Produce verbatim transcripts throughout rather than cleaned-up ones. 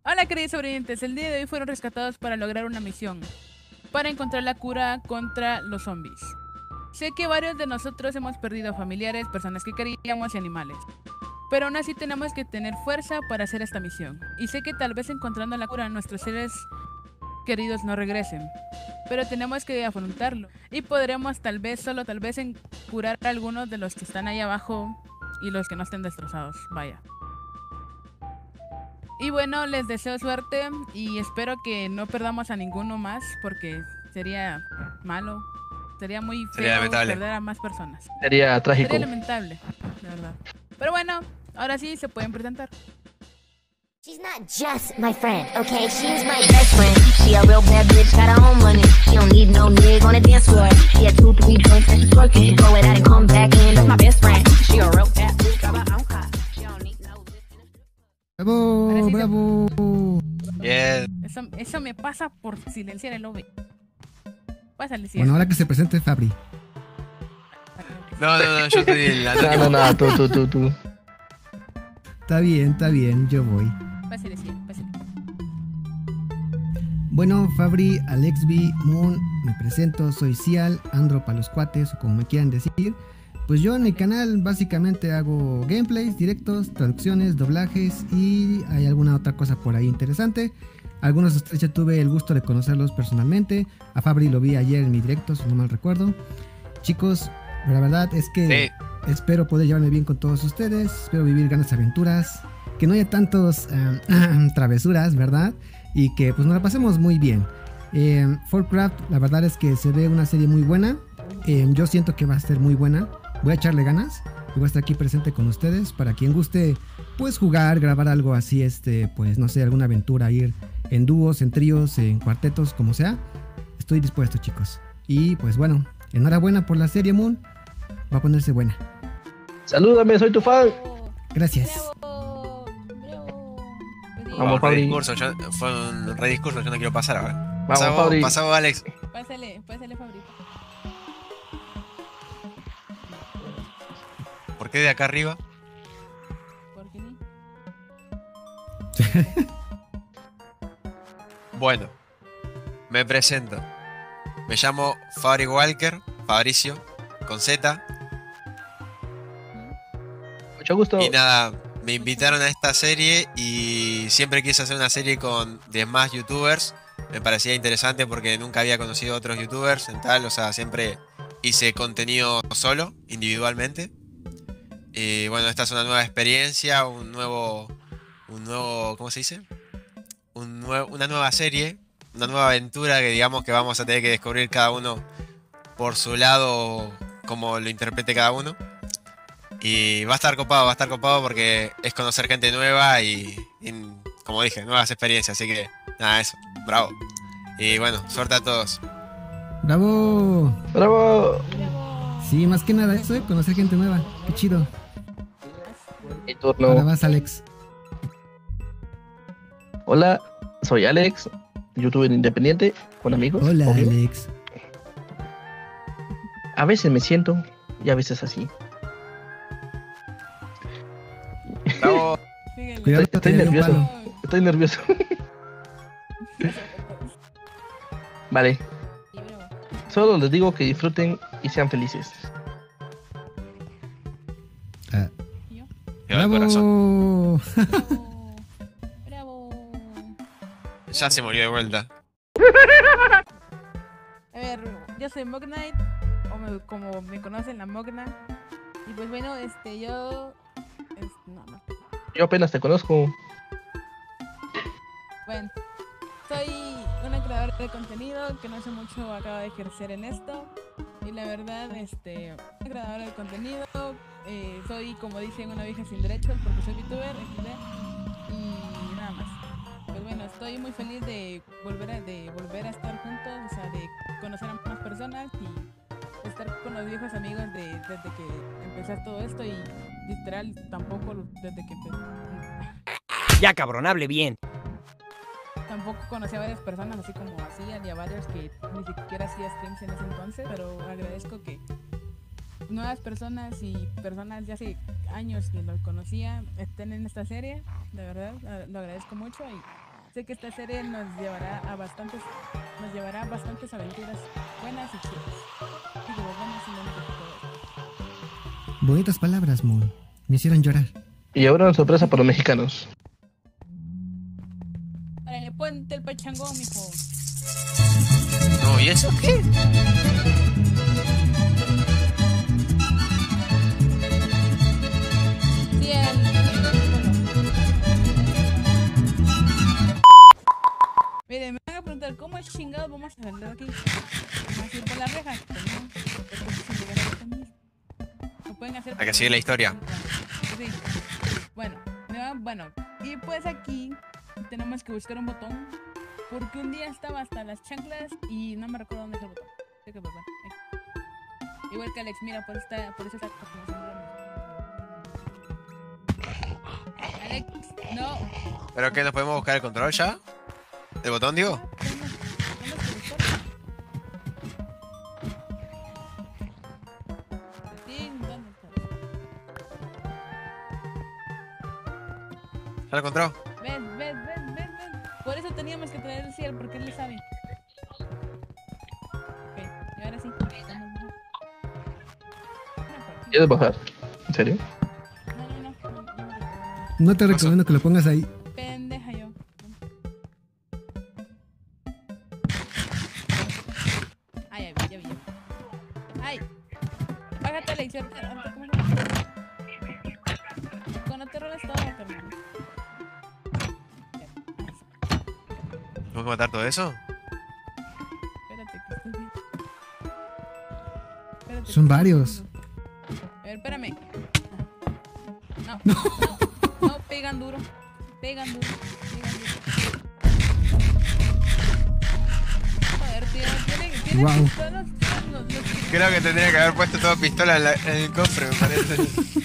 Hola queridos sobrevivientes, el día de hoy fueron rescatados para lograr una misión, para encontrar la cura contra los zombies. Sé que varios de nosotros hemos perdido familiares, personas que queríamos y animales, pero aún así tenemos que tener fuerza para hacer esta misión. Y sé que tal vez encontrando la cura nuestros seres queridos no regresen, pero tenemos que afrontarlo. Y podremos tal vez, solo tal vez, en curar a algunos de los que están ahí abajo y los que no estén destrozados, vaya. Y bueno, les deseo suerte y espero que no perdamos a ninguno más porque sería malo. Sería muy Sería feo lamentable. perder a más personas. Sería trágico. Sería lamentable, de verdad. Pero bueno, ahora sí se pueden presentar. She's not just my friend, okay? She's my best friend. She a real bad bitch, got her own money. She don't need no nigga on the dance floor. She had two, three drinks and she's twerking. Go it out and come back in. That's my best friend. She a real bad bitch, got her own car. She don't need no ¡Bravo! Ahora sí se- ¡Bravo! Bien. Eso, eso me pasa por silenciar el lobby. Pásale, si Bueno, ahora que se presente Fabri. No, no, no, yo estoy en la No, no, no, tú, tú, tú, tú. Está bien, está bien, yo voy. Pásale, sí, pásale. Bueno, Fabri, Alexby, Moon, me presento, soy Cial, Andro para los cuates, o como me quieran decir. Pues yo en mi canal básicamente hago gameplays, directos, traducciones, doblajes y hay alguna otra cosa por ahí interesante. Algunos de ustedes ya tuve el gusto de conocerlos personalmente. A Fabri lo vi ayer en mi directo, si no mal recuerdo. Chicos, la verdad es que Sí. espero poder llevarme bien con todos ustedes. Espero vivir grandes aventuras. Que no haya tantos eh, travesuras, ¿verdad? Y que pues nos la pasemos muy bien. Eh, Warcraft, la verdad es que se ve una serie muy buena. Eh, yo siento que va a ser muy buena. Voy a echarle ganas. Y voy a estar aquí presente con ustedes. Para quien guste, pues jugar, grabar algo así, este, pues no sé, alguna aventura, ir en dúos, en tríos, en cuartetos, como sea. Estoy dispuesto, chicos. Y pues bueno, enhorabuena por la serie, Moon. Va a ponerse buena. Salúdame, soy tu fan. Gracias. ¡Bravo! ¡Bravo! Vamos, Fue un Fabri. rediscurso, yo, fue un rediscurso, yo no quiero pasar ahora. Vamos, Pasá vos, Fabri. pasá vos, Alex. Pásale, pásale, Fabri. ¿Por qué de acá arriba? ¿Por qué ni? Bueno, me presento. Me llamo Fabri Walker, Fabricio, con Z. Mucho gusto. Y nada, me invitaron a esta serie y siempre quise hacer una serie con demás youtubers. Me parecía interesante porque nunca había conocido a otros youtubers en tal, o sea, siempre hice contenido solo, individualmente. Y bueno, esta es una nueva experiencia, un nuevo, un nuevo, ¿cómo se dice? Un nue- una nueva serie, una nueva aventura que digamos que vamos a tener que descubrir cada uno por su lado, como lo interprete cada uno. Y va a estar copado, va a estar copado porque es conocer gente nueva y, y, como dije, nuevas experiencias. Así que, nada, eso, bravo. Y bueno, suerte a todos. ¡Bravo! Bravo. Sí, más que nada eso, ¿eh? Conocer gente nueva. Qué chido. Mi Ahora turno. vas, Alex. Hola, soy Alex, youtuber independiente, con amigos. Hola, obvio. Alex. A veces me siento y a veces así. Bravo. Síguele. Cuidado, Estoy te daré un nervioso. palo. Estoy nervioso. Vale, Sí, bravo. solo les digo que disfruten y sean felices. Ah, ¿Y yo? Quedó el corazón. ¡Bravo! Bravo. Bravo. Ya se murió de vuelta. A ver, yo soy Mog Knight, o me- como me conocen, la Mogna. Y pues bueno, este, yo... es- no, no. Yo apenas te conozco. Bueno, soy una creadora de contenido que no hace mucho acaba de ejercer en esto. Y la verdad, este, una creadora de contenido, eh, soy como dicen una vieja sin derechos porque soy VTuber, equis de, y nada más. Pues bueno, estoy muy feliz de volver a, de volver a estar juntos, o sea, de conocer a más personas y estar con los viejos amigos de, desde que empezó todo esto y literal tampoco desde que empezó. Ya, cabrón, hable bien. Tampoco conocí a varias personas así como hacían y a varios que ni siquiera hacía streams en ese entonces, pero agradezco que nuevas personas y personas ya hace años que los conocía estén en esta serie, de verdad, a- lo agradezco mucho y sé que esta serie nos llevará a bastantes, nos llevará a bastantes aventuras buenas y chidas. Digo, buenas y no me Bonitas palabras, Moon. Me hicieron llorar. Y ahora una sorpresa para los mexicanos. Órale, ponte el pachangón, mijo. No, ¿y eso qué? Sí, el, Miren, me van a preguntar cómo es chingado vamos a salir de aquí. Vamos a ir por la reja. Pues no, porque si llegan a también. Lo pueden hacer. Hay que seguir la historia. Sí. Bueno, me va- bueno, y pues aquí tenemos que buscar un botón. Porque un día estaba hasta las chanclas y no me recuerdo dónde está el botón. Sé que, pues, bueno, ahí. Igual que Alex, mira, por esta, por esa está. Alex, no. ¿Pero qué? ¿Nos podemos buscar el control ya? ¿El botón, digo? Tenemos- tenemos que buscarlo. Sí, ¿dónde está? ¿Ya lo encontró? Ven, ven, ven, ven, ven. Por eso teníamos que traer el cielo, porque él le sabe. Ok, y ahora sí. ¿Quieres bajar? ¿En serio? No, no, no. no, no, no. No te recomiendo que lo pongas ahí. Pendeja yo. Ay, ya vi, ya vi, ya vi. Ay. Bájate, Alex. ahorita- ahorita, ¿cómo se llama? Cuando te rolas todo, carnal. ¿Tengo que matar todo eso? Espérate, que estoy bien. Espérate, Son que- varios. A ver, espérame. No. No. No, pegan duro. Pegan duro. Pegan duro. Joder, tío. Tienen, tienen Guau. pistolas. Los, los, los- Creo que tendría que haber puesto toda pistola en, la- en el cofre, me parece.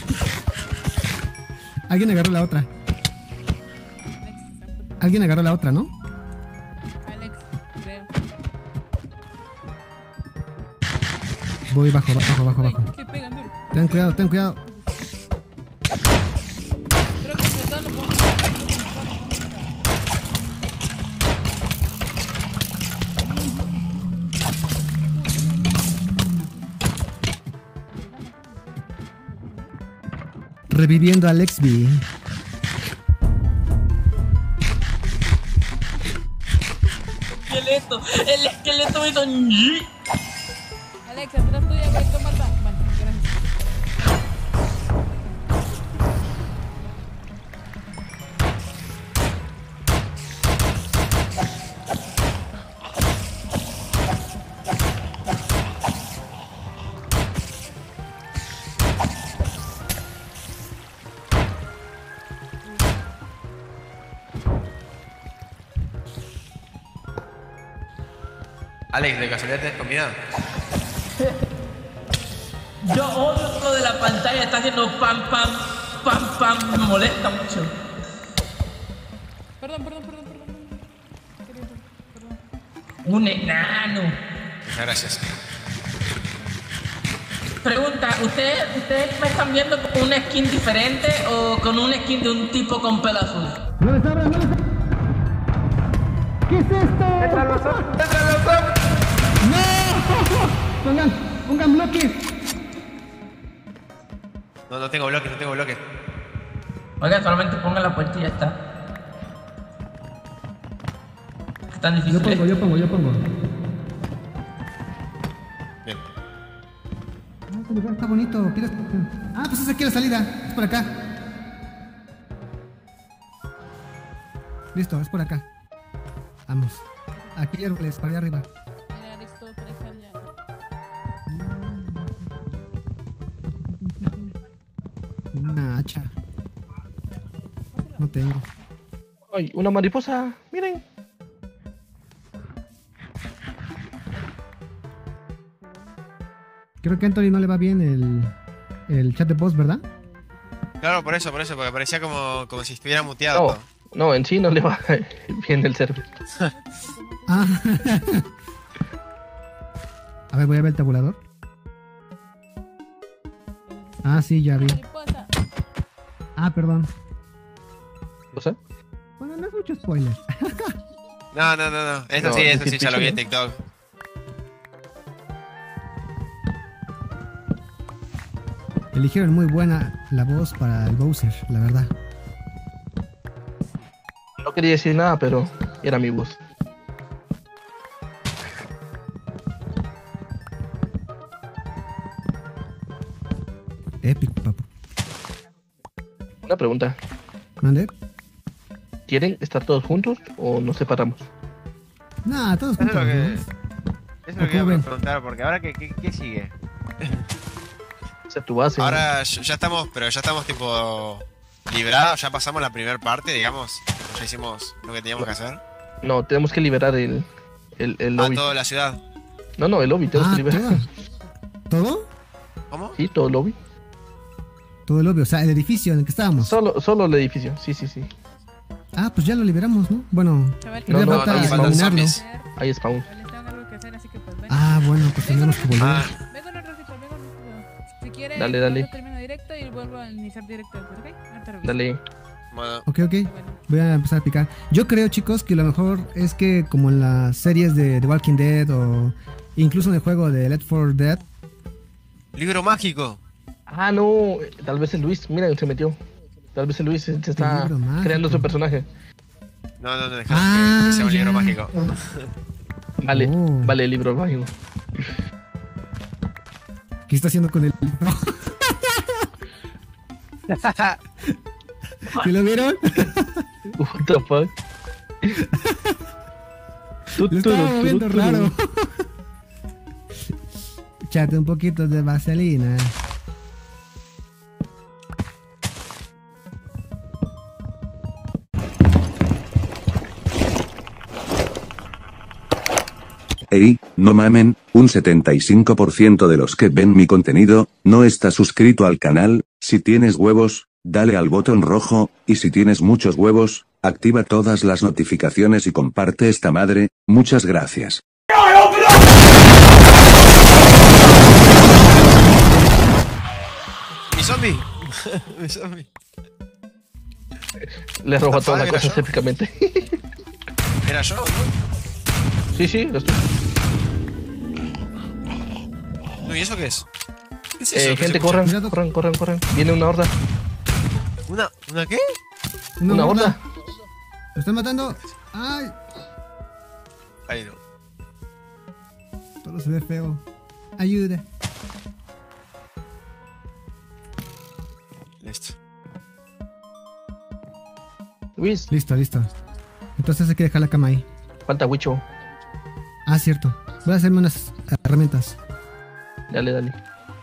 Alguien agarró la otra. Alguien agarró la otra, ¿no? Alex, creo. Voy bajo, bajo, bajo, Ay, bajo. que pegan duro. Ten cuidado, ten cuidado. Creo que sobre todo lo puedo. Reviviendo a Alex B. Esqueleto, el esqueleto me hizo ñi. Alex, atrás tuya, güey, toma esta. Bueno, gracias. Alex, ¿de casualidad tenés comida? Yo odio lo de la pantalla, está haciendo pam, pam, pam, pam, me molesta mucho. Perdón, perdón, perdón, perdón. Querido, perdón. Un enano. Muchas gracias. Pregunta, ¿ustedes, ¿ustedes me están viendo con una skin diferente o con una skin de un tipo con pelo azul? ¡No les abran, no les abran! ¿Qué es esto? ¡Entra los ojos! ¡Entra los ojos! ¡No! Pongan, pongan bloques. No, no tengo bloques, no tengo bloques. Oiga, solamente pongan la puerta y ya está. Es tan Yo difícil. pongo, ¿eh? yo pongo, yo pongo. Bien. Ah, este lugar está bonito. ¿Quieres? Ah, pues es aquí la salida. Es por acá. Listo, es por acá. Vamos. Aquí árboles, para allá arriba. Mira, listo, tres allá. Una hacha. No tengo. ¡Ay, una mariposa! ¡Miren! Creo que a Anthony no le va bien el, el chat de voz, ¿verdad? Claro, por eso, por eso, porque parecía como, como si estuviera muteado. No, todo. no, en sí no le va bien el server. Ah. A ver, voy a ver el tabulador. Ah, sí, ya vi. Mariposa. Ah, perdón. ¿O sea? Bueno, no, es mucho spoiler. No, no, no, no. Esto No, sí, es esto sí, ya lo vi en ficticio. TikTok. Eligieron muy buena la voz para el Bowser, la verdad. No quería decir nada, pero era mi voz. Epic, papu. Una pregunta. ¿Mande? ¿Quieren estar todos juntos o nos separamos? Nah, todos Eso es juntos. lo que, ¿no? eso es ¿O lo que iba cómo a ven? preguntar, porque ahora, ¿qué, qué, qué sigue? O sea, tu base. Ahora ya ya estamos, pero ya estamos tipo librados, ya pasamos la primera parte, digamos. Ya hicimos lo que teníamos que hacer. No, tenemos que liberar el, el, el A lobby. toda la ciudad. No, no, el lobby, tenemos Ah, que liberar. ¿todo? ¿Todo? ¿Cómo? Sí, todo el lobby. Todo el obvio, o sea, el edificio en el que estábamos. Solo, solo el edificio, sí, sí, sí. Ah, pues ya lo liberamos, ¿no? Bueno, Chaval, No, todavía no, falta ahí faltan eliminarlo. zombies. Ahí spawn. Chavales, tengo algo que hacer, así que pues ven. Ah, bueno, pues tendremos que volver. Ah, Ven con un ratito, ven con un ratito. Si quieres, Dale, dale. yo termino directo y vuelvo a iniciar directo después, ¿ok? Ahorita reviso. Dale. bueno. Ok, ok. Bueno. Voy a empezar a picar. Yo creo, chicos, que lo mejor es que como en las series de The Walking Dead o incluso en el juego de Left four Dead. Libro mágico. Ah, no, tal vez el Luis, mira, se metió. Tal vez el Luis se se está libro mágico. creando su personaje. No, no, no, dejamos Ah, que, que sea un libro ya. mágico. Vale, Oh. vale, el libro mágico. ¿Qué está haciendo con el libro? ¿Sí lo vieron? What the fuck? Tu, Lo estaba turu, turu, moviendo turu. raro. Échate un poquito de vaselina. Ey, no mamen, un setenta y cinco por ciento de los que ven mi contenido, no está suscrito al canal. Si tienes huevos, dale al botón rojo, y si tienes muchos huevos, activa todas las notificaciones y comparte esta madre. Muchas gracias. Mi zombie. Mi zombie. Le roba What the todas las fuck, cosas ¿era yo? épicamente. Era yo. Sí, sí, lo estoy. No, ¿y eso qué es? ¿Qué es Eh, eso? ¿Qué gente, se corran, Cuidado. corran, corran, corran. Viene una horda. escucha? ¿Una, ¿Una qué? Una horda. Lo están matando. Ay, Ahí no. todo se ve feo. Ayuda. Listo. Luis, Listo, listo. Entonces hay que dejar la cama ahí. falta Wicho. Ah, cierto. Voy a hacerme unas herramientas. Dale, dale.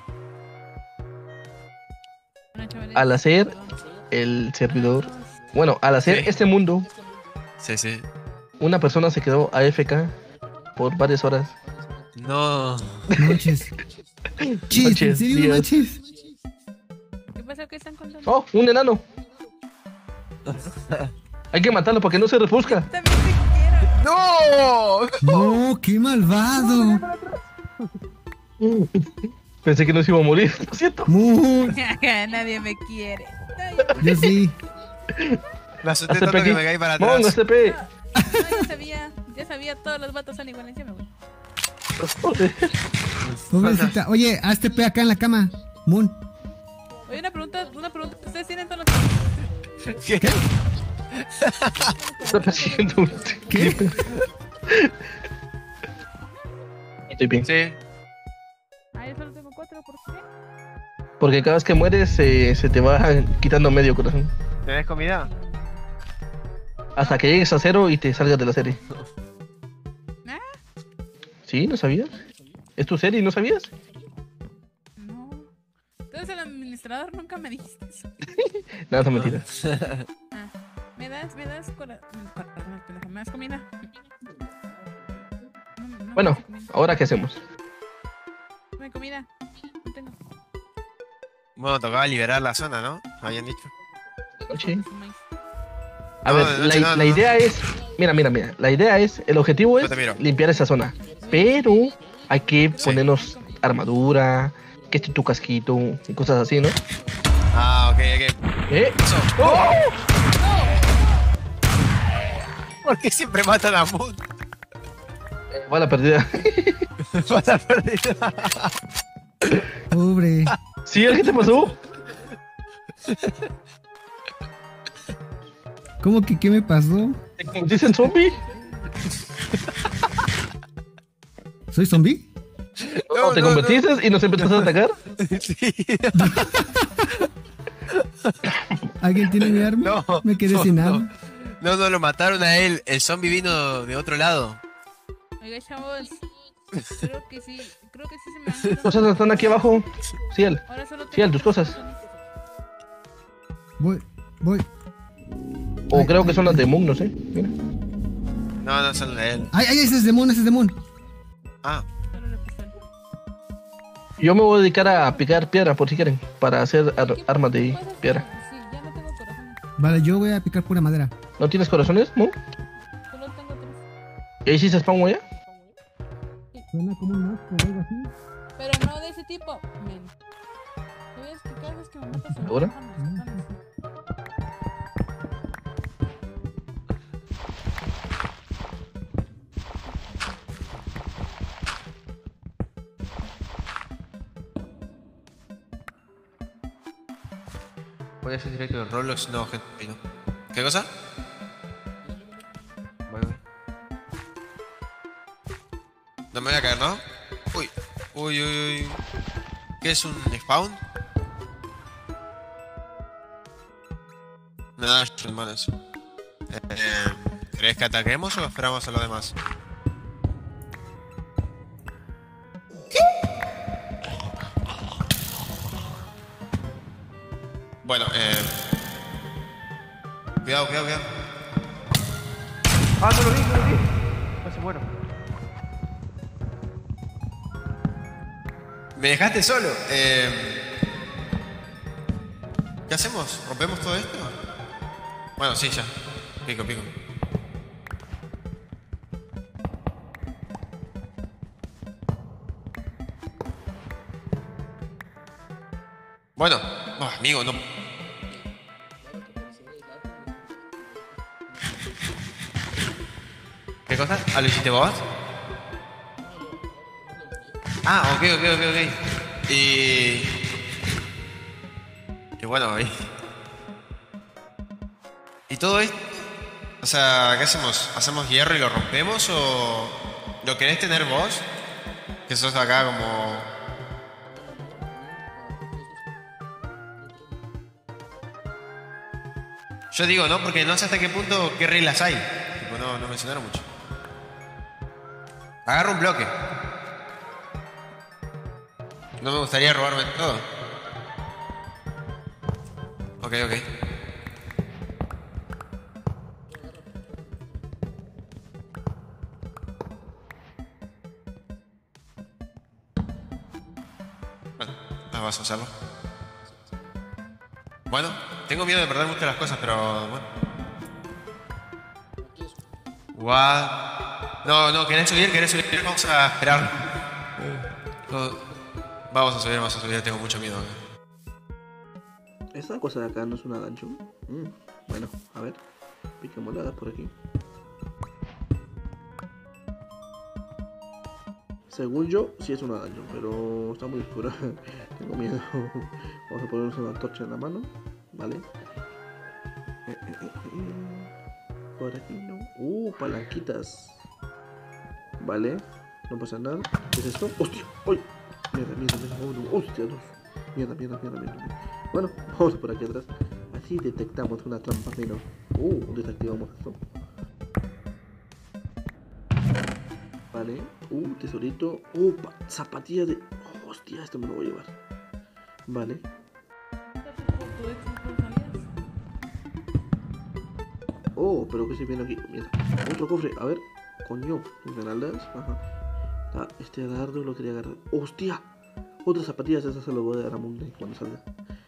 Bueno, chavales, Al hacer perdón. el servidor. Bueno, al hacer Sí. este mundo, Sí, sí. una persona se quedó A F K por varias horas. No. No manches. Chis, ¿en Manches, serio no Dios. manches? ¿Qué pasa? ¿Qué están contando? ¡Oh, un enano! Hay que matarlo para que no se refusca. También te quiero. ¡No! No, qué malvado. Pensé que no se iba a morir, lo siento. Muy. Nadie me quiere. No, Yo sí. Me asusté Hazte tanto que aquí. me caí para Mongo, atrás. S P. no, ya sabía. Ya sabía, todos los vatos son iguales. Ya me voy. Pobrecita. Oye, haz T P acá en la cama. Moon. Oye, una pregunta, una pregunta. ¿Ustedes tienen todos los... ¿Qué? Está persiguiendo un ¿Qué? creeper. Estoy bien. Sí. Ah, yo solo tengo cuatro, ¿por qué? Porque cada vez que mueres eh, se te va quitando medio corazón. ¿Tenés comida? Hasta que llegues a cero y te salgas de la serie. ¿Ah? ¿Sí? ¿No sabías? ¿Es tu serie y no sabías? No. Entonces el administrador nunca me dijiste eso. Nada, es mentira. Ah, ¿me das, me das cora... corazón, pendejo, ¿me das comida? No, no me Bueno, das comida. ¿ahora qué hacemos? Dame comida. No tengo. Bueno, tocaba liberar la zona, ¿no? Habían dicho. Noche. Maíz. A No, ver, de la, noche no, la no, idea es... Mira, mira, mira. La idea es... El objetivo Yo es te miro. limpiar esa zona. Pero hay que Sí. ponernos armadura, que esté tu casquito y cosas así, ¿no? Ah, ok, ok. ¿Eh? Eso. ¡Oh! ¿Por qué siempre matan a Moon? Bala perdida. Bala perdida. Pobre. ¿Sí? ¿Qué te pasó? ¿Cómo que qué me pasó? ¿Te convertiste en zombie? ¿Soy zombie? No, ¿te no, convertiste no. y nos empezaste a atacar? Sí. ¿Alguien tiene mi arma? No, Me quedé no, sin no. arma. No, no, lo mataron a él. El zombie vino de otro lado. Oiga, chavos. Creo que sí. Creo que sí se me han Tus cosas están aquí abajo. Ciel. Ahora solo tengo Ciel, tus cosas. Voy, voy. O Ay, creo ay, que son las ay. de Moon, no sé. Mira. No, no son de él. Ay, ay, ese es demon, ese es demon. Ah, Solo le puse el- Yo me voy a dedicar a picar piedra, por si quieren. Para hacer ar- ¿Qué armas de pasa? piedra. Sí, ya no tengo corazón. Vale, yo voy a picar pura madera. ¿No tienes corazones, Moon? Solo tengo tres. ¿Y ahí sí se spawn ya? Suena como un monstruo o algo así. Pero no de ese tipo. Men. Te voy a explicar es que me matas a ¿Ahora? voy a hacer directo de Roblox. No, gente. ahí no. ¿Qué cosa? Voy, voy. No me voy a caer, ¿no? Uy, uy, uy, uy. ¿Qué es un spawn? Nada, hermanos. Eh, ¿Crees que ataquemos o esperamos a lo demás? Bueno, eh... Cuidado, cuidado, cuidado. Ah, no lo vi, no lo vi. Casi muero. Me dejaste solo. Eh... ¿Qué hacemos? ¿Rompemos todo esto? Bueno, sí, ya. Pico, pico. Bueno, oh, amigo, no. ¿Qué cosa? ¿Ah, lo hiciste vos? Ah, ok, ok, ok, ok. Y... Y bueno, ahí. ¿Y todo esto? O sea, ¿qué hacemos? ¿Hacemos hierro y lo rompemos o...? ¿Lo querés tener vos? Que sos acá como... Yo digo, ¿no? Porque no sé hasta qué punto qué reglas hay. Tipo, no, no mencionaron mucho. Agarro un bloque. No me gustaría robarme todo. Ok, ok. Bueno, ah, vas a usarlo. Bueno, tengo miedo de perder muchas las cosas, pero bueno. What? No, no, ¿querés subir? ¿Querés subir? Vamos a esperar. No, vamos a subir, vamos a subir, tengo mucho miedo. Esta cosa de acá no es una dungeon. Mm, bueno, a ver. Piquémosla por aquí. Según yo, sí es una dungeon, pero está muy oscura. Tengo miedo. Vamos a ponernos una antorcha en la mano. Vale. Eh, eh, eh, eh. Por aquí no. Uh, palanquitas. Vale. No pasa nada. ¿Qué es esto? ¡Hostia! ¡Uy! Mierda, mierda, mierda. Oh, no. ¡Hostia! Dos. Mierda, mierda, mierda, mierda, mierda. Bueno, vamos por aquí atrás. Así detectamos una trampa menos. Uh, desactivamos esto. Vale. Uh, tesorito. Uh, pa- zapatilla de... Oh, hostia, esto me lo voy a llevar. Vale. Oh, pero que se viene aquí. Mierda. Otro cofre. A ver. Coño. Esmeraldas. Ajá. Ah, este dardo lo quería agarrar. ¡Hostia! Otras zapatillas. Esas se las voy a dar a Munday cuando salga.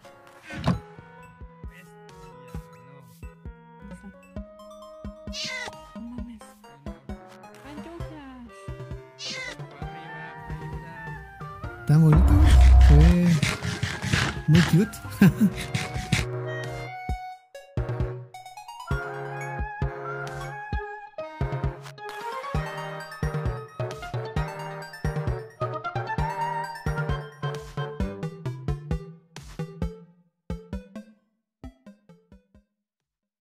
No mames. Tan bonito. Se ve muy cute.